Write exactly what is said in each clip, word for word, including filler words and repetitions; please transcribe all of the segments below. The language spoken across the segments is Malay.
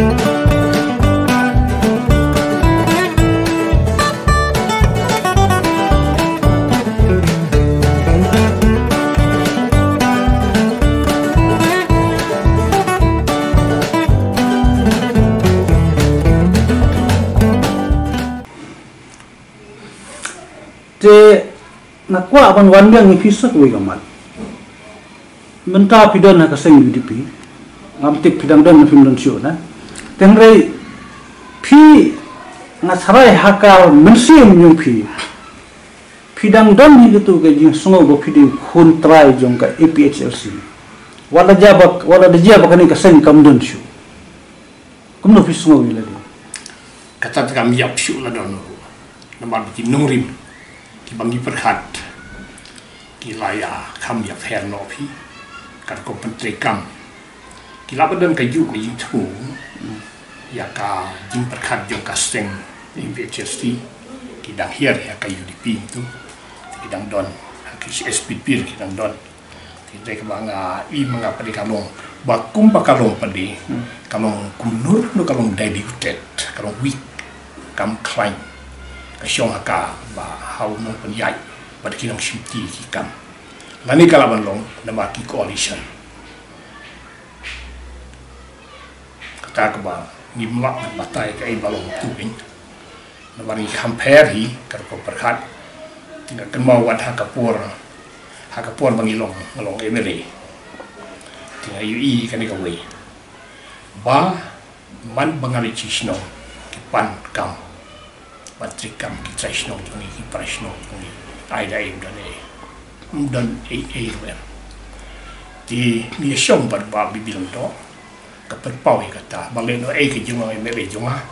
Te nakwa ban wan yang ifisak we gamat menta pidon na kaseng U D P ngam tik pidang don na film sio na tengrei pi ngasarai hakal mensim yung pi pidang don ni gitu ke jing sungo go piding hun try jong ka A P H L C wala jabak wala de jabak ni kaseng kam don sio kumno fi sungo wi lagi kata kam yap sio la don na ma ti nungrim bangi perhat kilaya kam ya fer no pi kar ko pentri kam kila badan kayu ko yin thu ya ka jing perhat jong kaseng in P H S T kidang hier ya ka U D P tu kidang don ki S P P kidang don tidak ke banga i manga padi kalong bakum bakalong padi kalong kunur no kalong dai utet kalong week kam klein kasyong haka ba hau no penyai pada kinang simti kikam lani kalaban long nama ki coalition kata ke ba ni mlak batai kai balong tu in nama ni compare hi kar ko perhat tinggal kan mau wat hakapur hakapur bangilong ngalong emere tinggal ui kan ka we ba man bangali chisno kipan kam patrikam kita isnong jungi kita isnong jungi ada yang dan eh dan eh eh wer di ni siom bar ba bibilang to kaperpau kata baleno eh ke junga me be junga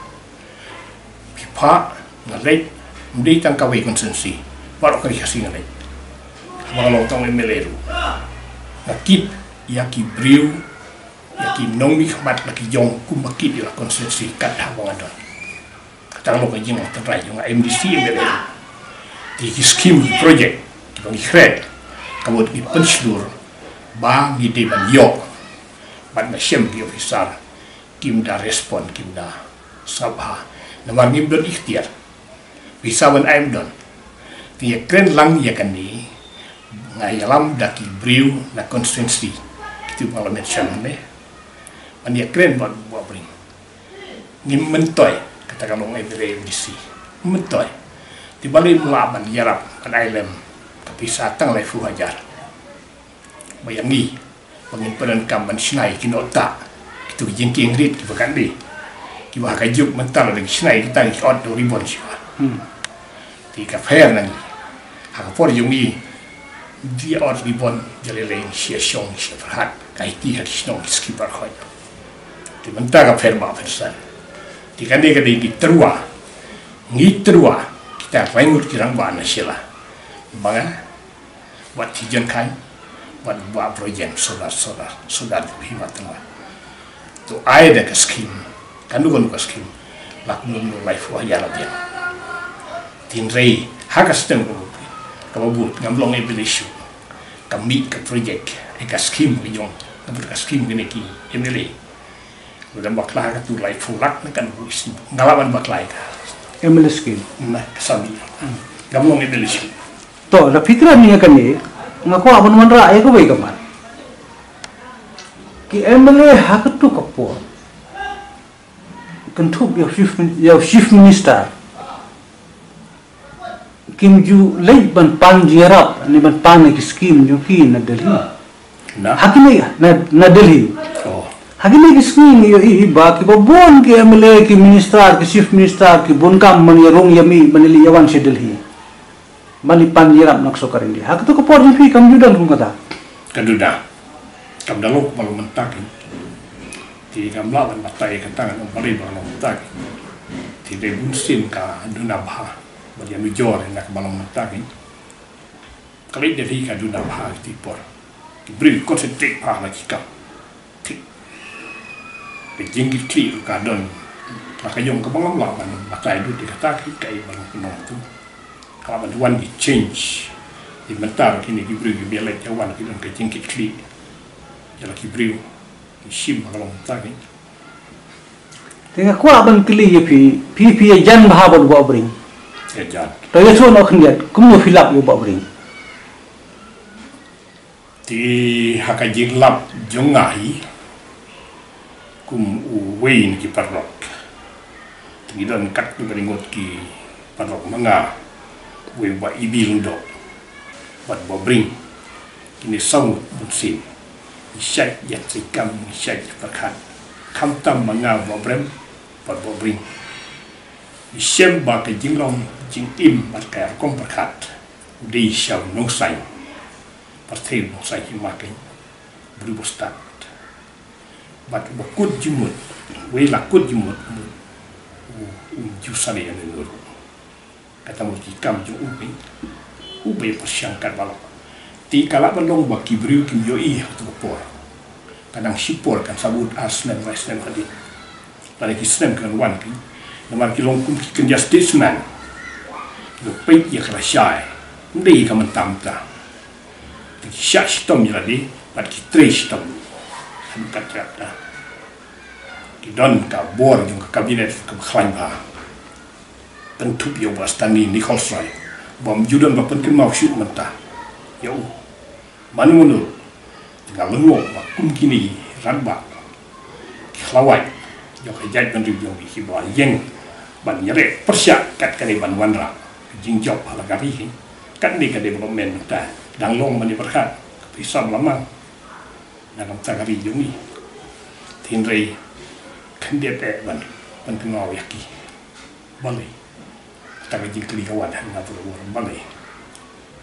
pipa ngalai mudi tang kawe konsensi baru kali kasih ngalai kalau tong emeleru nakip yaki briu yaki nongi khamat laki jong kumakit ila konsensi kat hawang adon tang lo kajing ta rai yung M D C mbele di scheme project di bang khred kabut di penslur ba ni de ban yo ban ma shem bi officer kim da respond kim da sabha namar ngim don ikhtiar bisa ban aim don ti kren lang ya kan ni ngai lam da ki briu na constituency itu parliament chamne ban ya kren ban bo bring ngim mentoy tagalong ay M D C mentoy di balik melaban yarap an ailem tapi satang lai fu hajar bayangi pengin peran kamban sinai kinota itu jengking rit di bakandi ki wa kajuk mental lagi sinai kita ki od do ribon siwa di ka fair nang ha ka por yungi di od ribon jalele sia syong sia farhat kai ti ha sino skipper khoy di mental ka fair ba persan di kande kade di terua ngi terua kita rengut kirang ba na sila banga wat tijan kai wat ba projem solar solar solar himatna to ai da skim kandu kon skim lak nun life wa yala dia tin rei haka stem ko ka bu ngamlong e bilishu kami ka project e ka skim yong ka skim gene ki emile udah baklah ka tu lai fulak na kan buis ngalawan baklai ka emile skim na kasabi gamong emile skim to la fitra ni kan ni ngako abon man ra ai ko bai kaman ki emile hak tu kapo kan tu ya chief ya chief minister kim ju lei ban pan jirap ni ban pan ki skim ju ki na delhi na hakini na na delhi Hagini kisni yo i ba ki bon ki M L A ki minister ki chief minister ki bon kam man yarong yami manili yawan si Delhi mani panjirap nakso karendi hak to ko por fi kam judan kung kata kaduda kam dalok malu mentak ti kam lawan matai kata ngam bali malu mentak ti de bunsin ka duna bha bali anu jor nak malu mentak kali Delhi ka duna bha ti por ti bri konsentrate pa la ki kam jingit kli ka don maka yong ka bangam lawan maka itu dikata kai bang penuh tu kalau one di change di mentar kini diberi biar jawan kita ke jingit kli jalan diberi sim kalau tak ni Tengah kuat ban kili ye pi pi pi jan bahabot bo bring. Ya jan. To ye so no khniat kum no filap yo bo bring. Ti haka jiglap jongai kum u wein ki parrok. Ti don kat ki beringot ki parrok manga we ba ibil do. Bat bo bring. Kini song bunsin. Isyai yat sikam isyai perkat. Kam tam manga bo brem bat bo bring. Isyem ba ke jinglong jing im bat ka kom perkat. Di syau nong sai. Partai nong sai himakin. Beri bostat. Bat bo kut jimut. We la kut jimut. U ju sale yang nuru. Kata mo ki kam ju ubi. Ubi persyangkat balok. Ti kala belong ba kibriu kim yo i tu por. Kadang sipor kan sabut asnem asnem kadi. Pada ki snem kan wan ki. Namar ki long kum ki kan justice man. Yo pei ya kala syai. Ndi ka mentam ta. Ti sya stom ya di, pad ki tre stom. Han katrat ta. Ki don ka bor jung ka kabinet ka khlan ba. Tan tup yo ba stani ni kholsrai. Bom judan ba pen kin mau shoot menta. Yo. Manu manu. Tinggal lengo ba kum kini ranba. Khlawai. Yo ka jai ban riu bi ki ba yeng. Ban yare persya kat kani ban wanra. Jing job ala gari hi. Kat ni ka development ta. Dang long mani berkat. Pisam lamang. Dalam tagari yumi. Tinrei kan dia pe ban ban tengau yaki. Balai. Tagari jing kli kawan han ngapur balai.